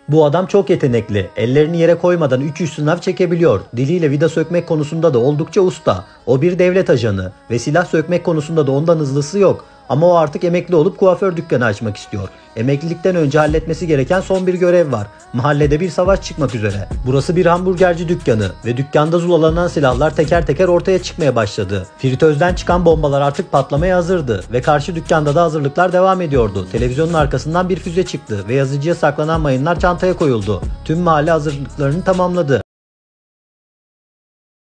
Bu adam çok yetenekli. Ellerini yere koymadan 300 sınav çekebiliyor. Diliyle vida sökmek konusunda da oldukça usta. O bir devlet ajanı ve silah sökmek konusunda da ondan hızlısı yok. Ama o artık emekli olup kuaför dükkanı açmak istiyor. Emeklilikten önce halletmesi gereken son bir görev var. Mahallede bir savaş çıkmak üzere. Burası bir hamburgerci dükkanı ve dükkanda zulalanan silahlar teker teker ortaya çıkmaya başladı. Fritözden çıkan bombalar artık patlamaya hazırdı ve karşı dükkanda da hazırlıklar devam ediyordu. Televizyonun arkasından bir füze çıktı ve yazıcıya saklanan mayınlar çantaya koyuldu. Tüm mahalle hazırlıklarını tamamladı.